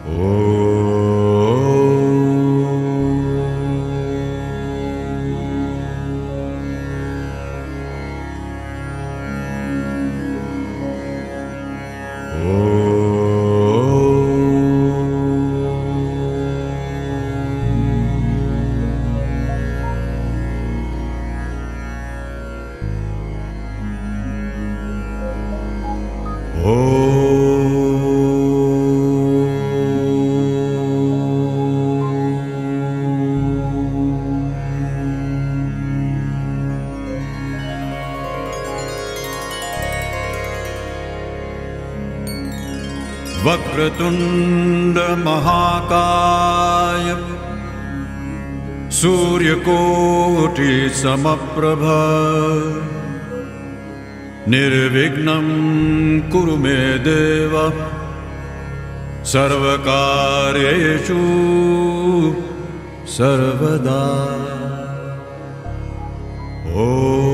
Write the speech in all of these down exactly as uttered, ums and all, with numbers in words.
वक्रतुंड महाकाय सूर्यकोटि समप्रभ निर्विघ्नं कुरु मे देव सर्वकार्येषु सर्वदा। ओम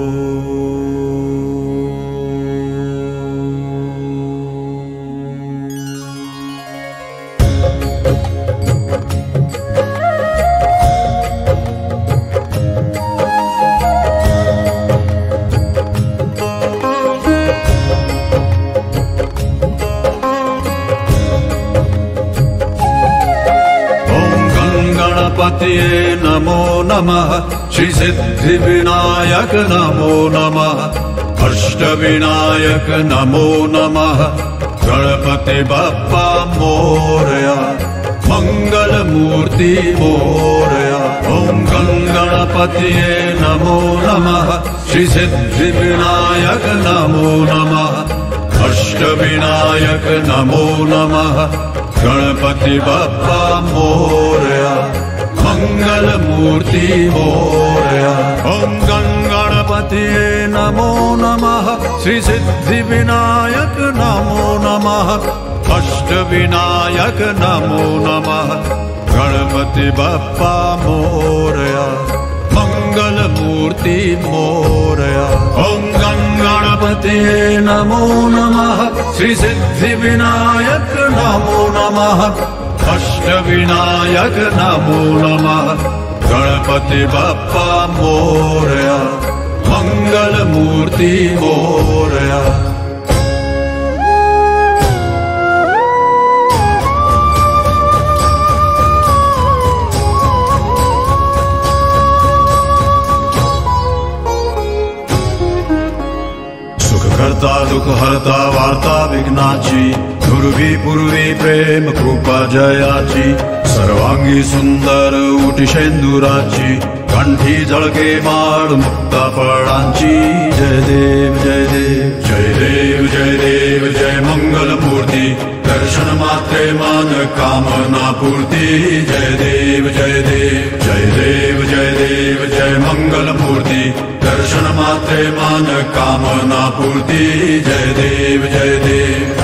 गणपतये नमो नमः, श्री सिद्धि विनायक नमो नमः, अष्ट विनायक नमो नमः, गणपति बप्पा मोरया, मंगल मूर्ति मोरया। ओम गं गणपतये नमो नमः, श्री सिद्धि विनायक नमो नमः, अष्ट विनायक नमो नमः, गणपति बप्पा मोरया, मंगल मूर्ति मोरया। ओम गं गणपतये नमो नमः, श्री सिद्धि विनायक नमो नमः, अष्ट विनायक नमो नमः, गणपति बप्पा मोरया, मंगल मूर्ति मोरया। ओम गं गणपतये नमो नमः, श्री सिद्धि विनायक नमो नमः, अष्ट विनायक नमो नमः, गणपति बप्पा मोरया, मंगल मूर्ति मोरया। करता दुख हरता वार्ता विघ्नाची, दुर्वी पूर्वी प्रेम कृपा जयाची, सर्वांगी सुंदर उटी शेंदुराची, कंठी झळके माळ मुक्ता फळांची। जय देव जय देव जय देव जय देव जय मंगल मूर्ती, दर्शन मात्रे मान कामना पूर्ती। जय देव जय देव जय देव जय देव जय मंगल मूर्ती, दर्शन मात्रे मान कामना पूर्ती। जय देव जय देव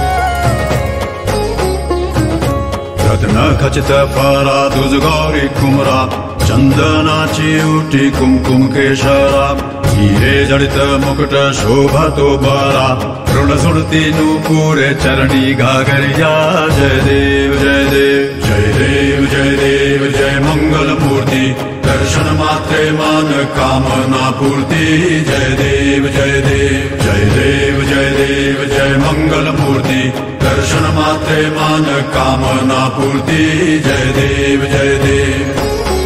रत्न खचित फरा दुज गौरी कुमरा, चंदनाची उटी कुमकुम केशरा, हिरे जडित मुकुट शोभतो बरा, ऋण सुरती नूपुरे चरणी घागरिया। जय देव जय देव जय देव जय देव जय मंगल मूर्ति, दर्शन मात्रे मान कामना पूर्ति। जय देव जय देव जय देव जय देव जय मंगल मूर्ति, दर्शन मात्रे मान कामना पूर्ति। जय देव जय देव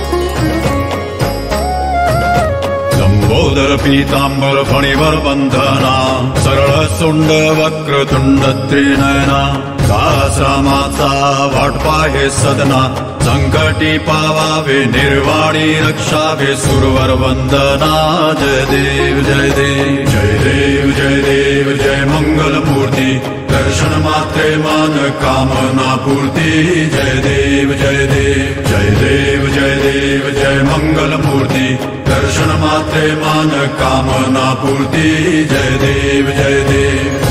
लंबोदर पीतांबर फणिवर बंधना, सरळ सुंड वक्रतुंड त्रिनयना, दासरामाचा वाटपा हे सदना, संकटी पावावे निर्वाणी रक्षावे सुरवर वंदना। जय देव जय देव जय देव जय देव जय मंगल मूर्ति, दर्शन मात्रे मान कामना पूर्ति। जय देव जय देव जय देव जय देव जय मंगल मूर्ति, दर्शन मात्रे मान कामना पूर्ति। जय देव जय देव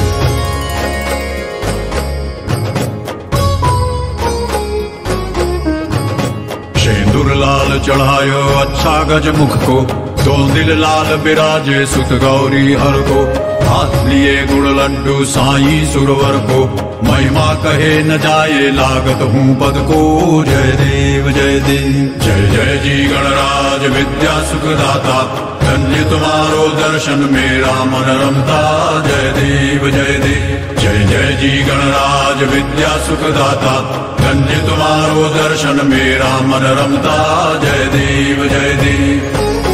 शेंदूर लाल चढ़ायो अच्छा गज मुख को, दो दिल लाल बिराजे सुत गौरी हर को, हाथ लिए गुड़ लड्डू साईं सुरवर को, महिमा कहे न जाए लागत हूँ पद को। जय देव जय देव जय जय जी गणराज विद्या सुखदाता, धन्य तुम्हारो दर्शन मेरा मन रमता। जय देव जय देव जय जय जी गणराज विद्या सुखदाता, धन्य तुम्हारो दर्शन मेरा मन रमता। जय देव जय देव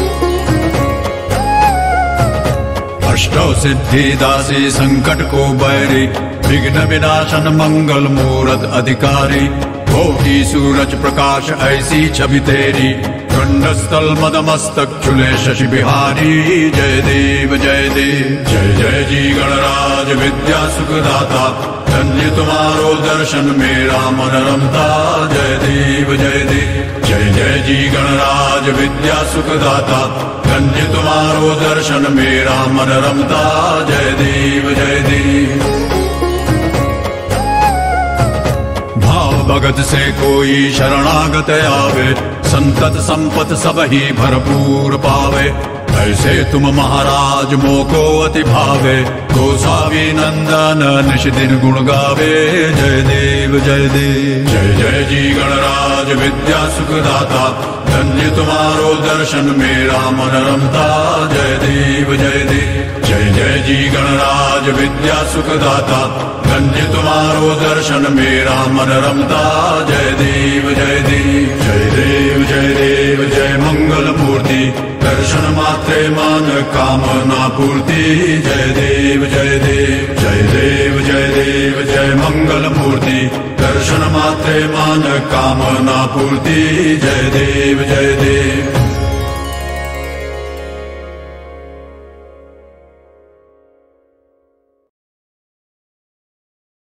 अष्टौ सिद्धि दासी संकट को बैरी, विघ्न विनाशन मंगल मूरत अधिकारी, होगी सूरज प्रकाश ऐसी छवि तेरी, खंडस्थल मदमस्तक चुले शशि बिहारी। जय देव जय देव जय जय जी गणराज विद्या सुखदाता, धन्य तुम्हारो दर्शन मेरा मन रमता। जय देव जय देव जय जय जी गणराज विद्या सुखदाता, धन्य तुम्हारो दर्शन मेरा मन रमता। जय देव जय देव भाव भगत से कोई शरणागत आवे, संतत संपत सब ही भरपूर पावे। ऐसे तुम महाराज मोको अति भावे, गोसावी नंदन निश दिन गुण गावे। जय देव जय देव जय जय जी गणराज विद्या सुखदाता, धन्य तुम्हारो दर्शन मेरा मन रमता। जय देव जय देव जय जय जी गणराज विद्या सुखदाता, धन्य तुम्हारो दर्शन मेरा मन रमता। जय देव जय देव जय देव जय देव जय मंगल मूर्ति, दर्शन मात्रे मान कामना पूर्ति। जय देव जय देव जय देव जय देव जय मंगल मूर्ति, दर्शन मात्रे मान कामना पूर्ति। जय देव जय देव